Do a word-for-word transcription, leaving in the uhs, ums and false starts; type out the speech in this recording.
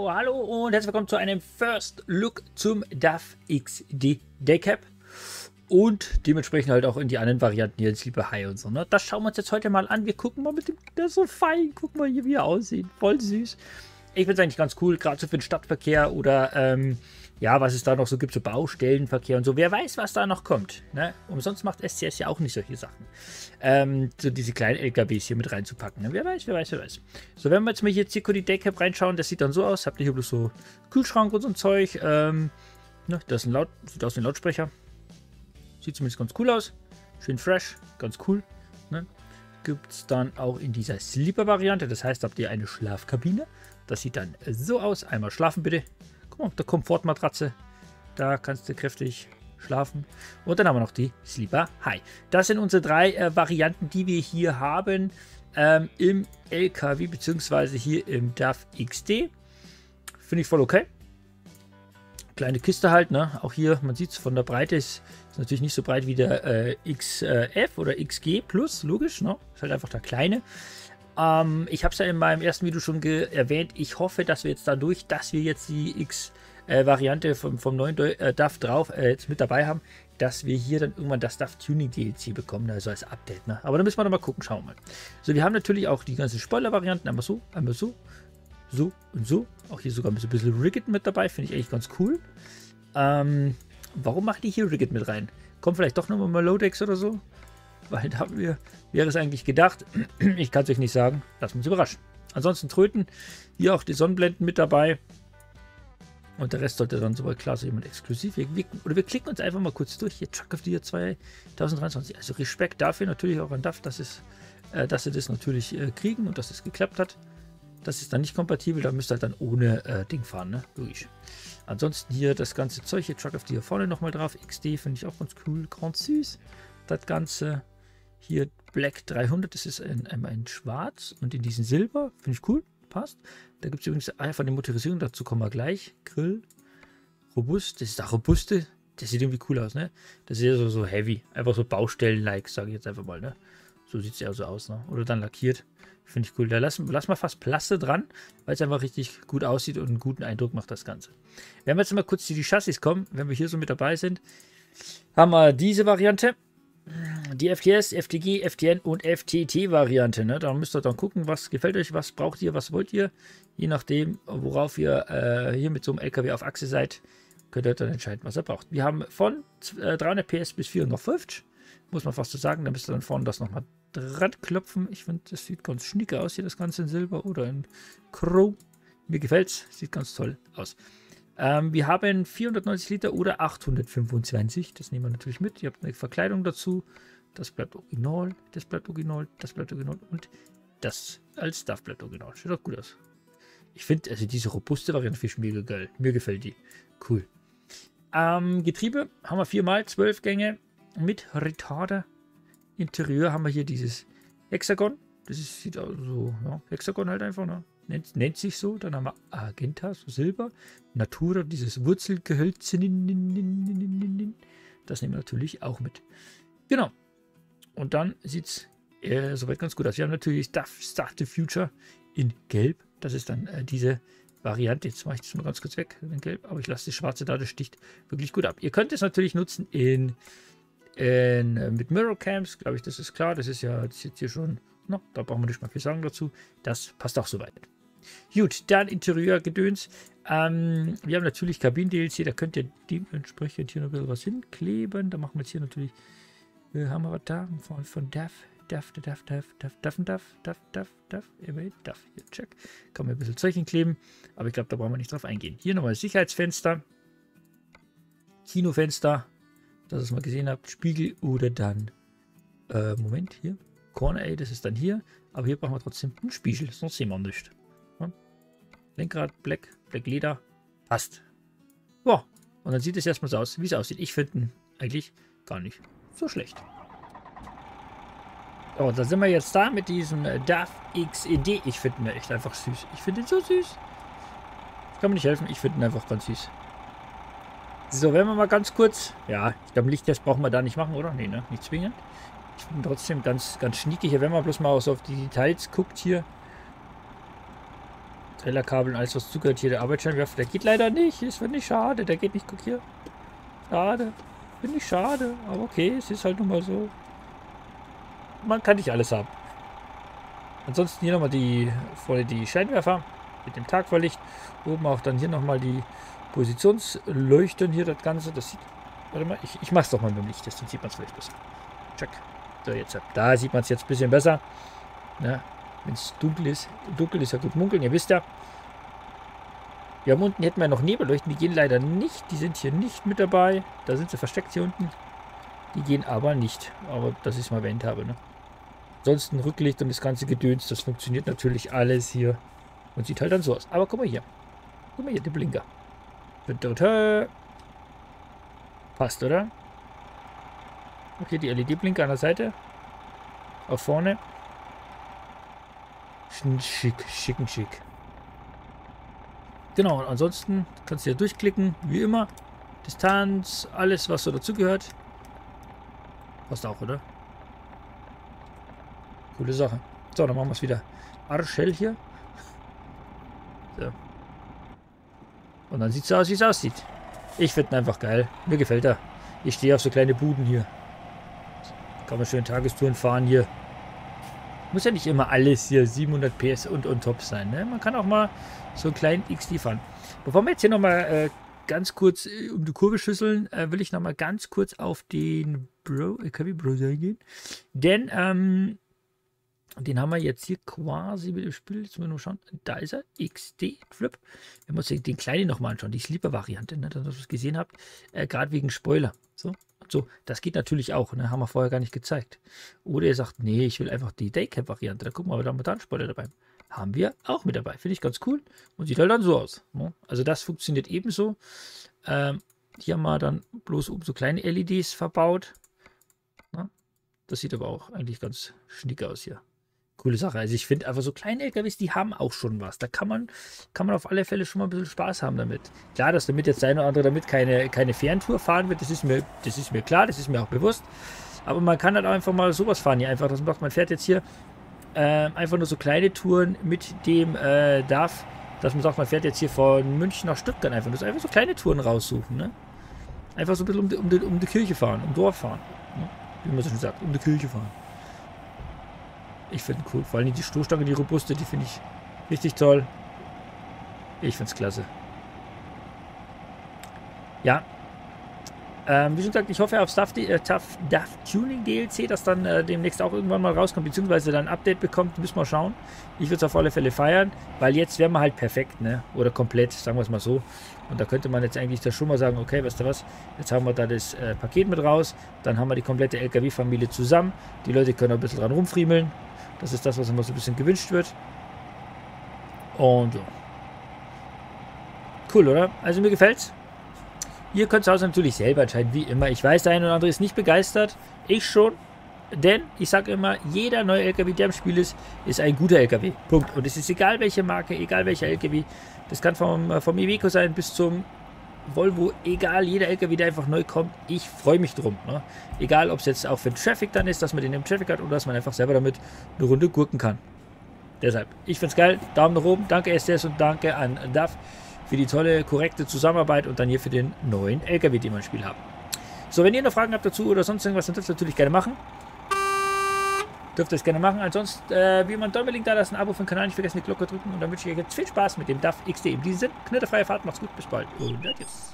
So, hallo und herzlich willkommen zu einem First Look zum D A F X D Daycap und dementsprechend halt auch in die anderen Varianten hier, Sleeper High und so. Ne? Das schauen wir uns jetzt heute mal an. Wir gucken mal mit dem, der ist so fein. Guck mal hier, wie er aussieht. Voll süß. Ich finde es eigentlich ganz cool, gerade so für den Stadtverkehr oder ähm, ja, was es da noch so gibt, so Baustellenverkehr und so. Wer weiß, was da noch kommt. Ne? Umsonst macht S C S ja auch nicht solche Sachen. Ähm, so diese kleinen L K Ws hier mit reinzupacken. Ne? Wer weiß, wer weiß, wer weiß. So, wenn wir jetzt mal hier Zico die Daycap reinschauen, das sieht dann so aus. Habt ihr hier bloß so Kühlschrank und so ein Zeug. Ähm, ne? Das ist ein Laut, sieht aus wie ein Lautsprecher. Sieht zumindest ganz cool aus. Schön fresh, ganz cool. Ne? Gibt es dann auch in dieser Sleeper-Variante. Das heißt, habt ihr eine Schlafkabine. Das sieht dann so aus. Einmal schlafen bitte. Guck mal, auf der Komfortmatratze. Da kannst du kräftig schlafen. Und dann haben wir noch die Sleeper High. Das sind unsere drei äh, Varianten, die wir hier haben ähm, im L K W bzw. hier im D A F X D. Finde ich voll okay. Kleine Kiste halt, ne? Auch hier, man sieht es von der Breite, ist, ist natürlich nicht so breit wie der äh, X F oder X G Plus, logisch, ne? Ist halt einfach der kleine. Ähm, ich habe es ja in meinem ersten Video schon erwähnt. Ich hoffe, dass wir jetzt dadurch, dass wir jetzt die X-Variante äh, vom, vom neuen äh, D A F drauf äh, jetzt mit dabei haben, dass wir hier dann irgendwann das D A F Tuning D L C bekommen, also als Update. Ne? Aber da müssen wir noch mal gucken, schauen wir mal. So, wir haben natürlich auch die ganzen Spoiler-Varianten, einmal so, einmal so, so und so. Auch hier sogar ein bisschen Rigged mit dabei, finde ich eigentlich ganz cool. Ähm, warum macht die hier Rigged mit rein? Kommt vielleicht doch nochmal mal Lodex oder so? Weil da haben wir, wäre es eigentlich gedacht. Ich kann es euch nicht sagen. Lassen wir uns überraschen. Ansonsten Tröten. Hier auch die Sonnenblenden mit dabei. Und der Rest sollte dann soweit klar sein, jemand exklusiv. Wir, wir, oder wir klicken uns einfach mal kurz durch. Hier Truck of the Year zwanzig dreiundzwanzig. Also Respekt dafür natürlich auch an D A F, dass, es, äh, dass sie das natürlich äh, kriegen und dass es geklappt hat. Das ist dann nicht kompatibel. Da müsst ihr halt dann ohne äh, Ding fahren. Ne? Logisch. Ansonsten hier das ganze Zeug. Hier Truck of the Year vorne nochmal drauf. X D finde ich auch ganz cool. Grand süß. Das Ganze. Hier Black dreihundert, das ist ein, einmal in Schwarz und in diesem Silber. Finde ich cool, passt. Da gibt es übrigens einfach eine Motorisierung, dazu kommen wir gleich. Grill, robust, das ist auch robuste. Das sieht irgendwie cool aus, ne? Das ist ja so, so heavy, einfach so Baustellen-like, sage ich jetzt einfach mal, ne? So sieht es ja so aus, ne? Oder dann lackiert, finde ich cool. Da lassen, lassen wir fast Plaste dran, weil es einfach richtig gut aussieht und einen guten Eindruck macht das Ganze. Wenn wir jetzt mal kurz zu die Chassis kommen, wenn wir hier so mit dabei sind, haben wir diese Variante. Die F T S, F T G, F T N und F T T-Variante. Ne? Da müsst ihr dann gucken, was gefällt euch, was braucht ihr, was wollt ihr. Je nachdem, worauf ihr äh, hier mit so einem L K W auf Achse seid, könnt ihr dann entscheiden, was ihr braucht. Wir haben von äh, dreihundert P S bis vierhundertfünfzig, muss man fast so sagen. Da müsst ihr dann vorne das nochmal dran klopfen. Ich finde, das sieht ganz schnieke aus hier, das Ganze in Silber oder in Chrome. Mir gefällt es, sieht ganz toll aus. Ähm, wir haben vierhundertneunzig Liter oder achthundertfünfundzwanzig. Das nehmen wir natürlich mit. Ihr habt eine Verkleidung dazu. Das bleibt original. Das bleibt original. Das bleibt original. Und das als D A F bleibt original. Sieht doch gut aus. Ich finde, also diese robuste Variante finde ich mega geil. Mir gefällt die. Cool. Ähm, Getriebe haben wir viermal zwölf Gänge mit Retarder. Interieur haben wir hier dieses Hexagon. Das ist, sieht auch so, ja, Hexagon halt einfach, ne? Nennt, nennt sich so. Dann haben wir Argenta, so Silber. Natura, dieses Wurzelgehölze. Das nehmen wir natürlich auch mit. Genau. Und dann sieht es äh, soweit ganz gut aus. Wir haben natürlich D A F Start the Future in Gelb. Das ist dann äh, diese Variante. Jetzt mache ich das mal ganz kurz weg in Gelb. Aber ich lasse das Schwarze da, das sticht wirklich gut ab. Ihr könnt es natürlich nutzen in, in, äh, mit Mirror Cams. Glaube ich, das ist klar. Das ist ja das ist jetzt hier schon. No, da brauchen wir nicht mal viel sagen dazu. Das passt auch soweit. Gut, dann Interieur-Gedöns. Ähm, wir haben natürlich Kabinen-D L C, da könnt ihr dementsprechend hier noch ein bisschen was hinkleben. Da machen wir jetzt hier natürlich, äh, haben wir was da von, von D A F, D A F, D A F, D A F, D A F, D A F, D A F, D A F, D A F, D A F, D A F, hier, check. Kann man ein bisschen Zeug hinkleben, aber ich glaube, da brauchen wir nicht drauf eingehen. Hier nochmal Sicherheitsfenster, Kinofenster, dass ihr es mal gesehen habt, Spiegel oder dann, äh, Moment, hier, Corner A, das ist dann hier, aber hier brauchen wir trotzdem einen Spiegel, sonst sehen wir nicht. Lenkrad, Black, Black Leder, passt. Boah, und dann sieht es erstmal so aus, wie es aussieht. Ich finde ihn eigentlich gar nicht so schlecht. So, da sind wir jetzt da mit diesem D A F X D. Ich finde ihn echt einfach süß. Ich finde ihn so süß. Kann mir nicht helfen, ich finde ihn einfach ganz süß. So, wenn wir mal ganz kurz, ja, ich glaube, Lichttest brauchen wir da nicht machen, oder? Nee, ne? Nicht zwingend. Ich finde ihn trotzdem ganz, ganz schnieke hier, wenn man bloß mal so auf die Details guckt hier. Trailerkabel und alles, was zugehört. Hier der Arbeitsscheinwerfer, der geht leider nicht. Es wird nicht schade, der geht nicht. Guck hier. Schade. Finde ich schade, aber okay, es ist halt nun mal so. Man kann nicht alles haben. Ansonsten hier nochmal die vorne die Scheinwerfer mit dem Tagverlicht. Oben auch dann hier nochmal die Positionsleuchten hier, das Ganze. Das sieht. Warte mal, ich, ich mach's doch mal mit dem Licht, dann sieht man es vielleicht besser. Check. So, jetzt. Da sieht man es jetzt ein bisschen besser. Ja, wenn es dunkel ist. Dunkel ist ja gut munkeln, ihr wisst ja. Wir haben unten hätten wir noch Nebelleuchten, die gehen leider nicht. Die sind hier nicht mit dabei. Da sind sie versteckt hier unten. Die gehen aber nicht. Aber das ist mal erwähnt habe, ne? Ansonsten Rücklicht und das ganze Gedöns, das funktioniert natürlich alles hier. Und sieht halt dann so aus. Aber guck mal hier. Guck mal hier, der Blinker. Passt, oder? Okay, die L E D-Blinker an der Seite. Auf vorne. Schick, schicken, schick. Genau, und ansonsten kannst du ja durchklicken, wie immer. Distanz, alles, was so dazugehört. Passt auch, oder? Coole Sache. So, dann machen wir es wieder. Arschhell hier. So. Und dann sieht es so aus, wie es aussieht. Ich finde ihn einfach geil. Mir gefällt er. Ich stehe auf so kleine Buden hier. Kann man schön Tagestouren fahren hier. Muss ja nicht immer alles hier siebenhundert P S und on top sein. Ne? Man kann auch mal so einen kleinen X D fahren. Bevor wir jetzt hier nochmal äh, ganz kurz äh, um die Kurve schüsseln, äh, will ich nochmal ganz kurz auf den Bro, L K W Browser gehen. Denn ähm, den haben wir jetzt hier quasi mit dem Spiel. Jetzt müssen wir nur schauen. Da ist er. X D Flip. Wir müssen uns den kleinen nochmal anschauen. Die Sleeper-Variante, ne? Dass ihr es gesehen habt. Äh, Gerade wegen Spoiler. So. So, das geht natürlich auch, ne? Haben wir vorher gar nicht gezeigt. Oder ihr sagt, nee, ich will einfach die Daycap-Variante. Da gucken wir, aber da haben wir da einen Spoiler dabei. Haben wir auch mit dabei. Finde ich ganz cool. Und sieht halt dann so aus. Ne? Also das funktioniert ebenso. Ähm, hier haben wir dann bloß um so kleine L E Ds verbaut. Ne? Das sieht aber auch eigentlich ganz schnick aus hier. Coole Sache. Also ich finde einfach so kleine L K Ws, die haben auch schon was. Da kann man, kann man auf alle Fälle schon mal ein bisschen Spaß haben damit. Klar, dass damit jetzt der eine oder andere damit keine, keine Ferntour fahren wird, das ist mir, das ist mir klar, das ist mir auch bewusst. Aber man kann halt auch einfach mal sowas fahren hier. Einfach, das macht man fährt jetzt hier äh, einfach nur so kleine Touren mit dem äh, D A F, dass man sagt, man fährt jetzt hier von München nach Stuttgart einfach. Das einfach so kleine Touren raussuchen. Ne? Einfach so ein bisschen um die, um, die, um die Kirche fahren, um Dorf fahren. Ne? Wie man so schon sagt, um die Kirche fahren. Ich finde cool. Vor allem die Stoßstange, die robuste, die finde ich richtig toll. Ich finde es klasse. Ja. Ähm, wie schon gesagt, ich hoffe auf Stuff, äh, Tough, D A F Tuning D L C, das dann äh, demnächst auch irgendwann mal rauskommt, beziehungsweise dann ein Update bekommt. Müssen wir schauen. Ich würde es auf alle Fälle feiern, weil jetzt wären wir halt perfekt, ne? Oder komplett, sagen wir es mal so. Und da könnte man jetzt eigentlich da schon mal sagen, okay, weißt du was, jetzt haben wir da das äh, Paket mit raus, dann haben wir die komplette L K W-Familie zusammen. Die Leute können auch ein bisschen dran rumfriemeln. Das ist das, was immer so ein bisschen gewünscht wird. Und so. Cool, oder? Also mir gefällt's. Ihr könnt zu Hause natürlich selber entscheiden, wie immer. Ich weiß, der eine oder andere ist nicht begeistert. Ich schon. Denn, ich sage immer, jeder neue L K W, der im Spiel ist, ist ein guter L K W. Punkt. Und es ist egal, welche Marke, egal welcher L K W. Das kann vom, vom Iveco sein bis zum Volvo. Egal, jeder L K W, der einfach neu kommt. Ich freue mich drum. Ne? Egal, ob es jetzt auch für den Traffic dann ist, dass man den im Traffic hat oder dass man einfach selber damit eine Runde gurken kann. Deshalb, ich finde es geil. Daumen nach oben. Danke S T S und danke an D A F für die tolle, korrekte Zusammenarbeit und dann hier für den neuen L K W, den wir im Spiel haben. So, wenn ihr noch Fragen habt dazu oder sonst irgendwas, dann dürft ihr natürlich gerne machen. Dürft ihr es gerne machen. Ansonsten, äh, wie immer, ein Däumling da lassen, ein Abo für den Kanal, nicht vergessen, die Glocke drücken und dann wünsche ich euch jetzt viel Spaß mit dem D A F X D. In diesem Sinne, knitterfreie Fahrt, macht's gut, bis bald und adios.